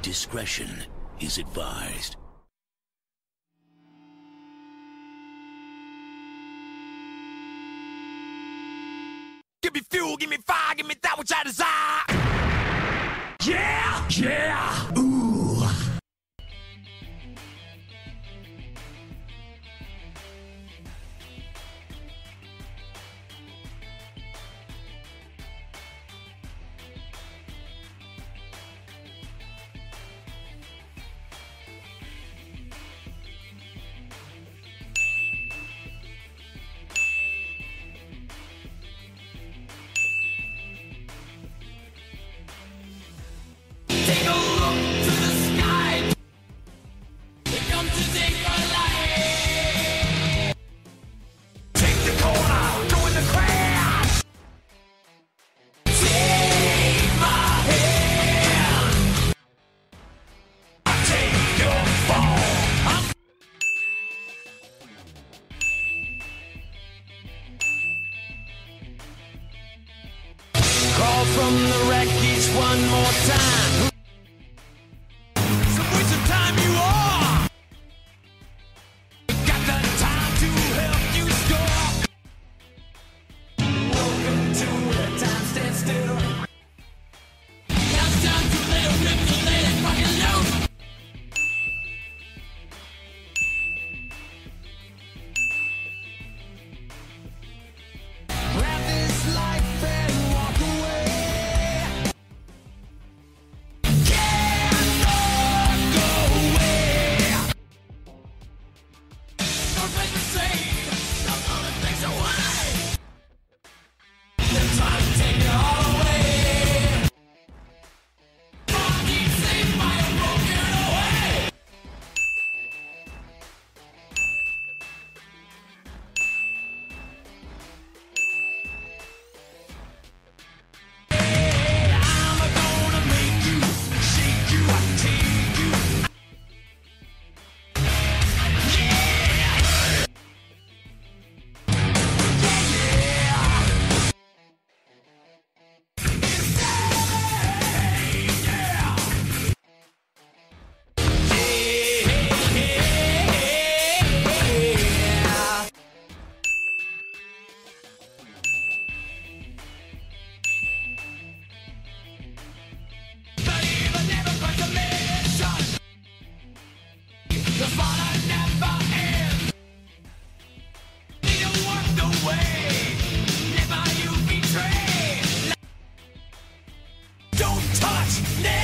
Discretion is advised. Give me fuel, give me fire, give me that which I desire. Yeah, yeah, ooh. Take a look to the sky. We come to take our life. Take the corner, go in the crash. Take my hand. I take your fall. Crawl from the wreckage one more time. Some waste of time you are. Got the time to help you score. Welcome to the time stand still. Now it's time to let it rip, to let it fucking loose. Grab this life and walk away. Cannot go away. Don't make me say, don't all the things away. The time to take it all away. Body saved by a broken away. I'm gonna make you, shake you, I take you. Yeah. Believe I never quite a mission. The fun never ends. Need to walk the way. Never you betray. Don't touch.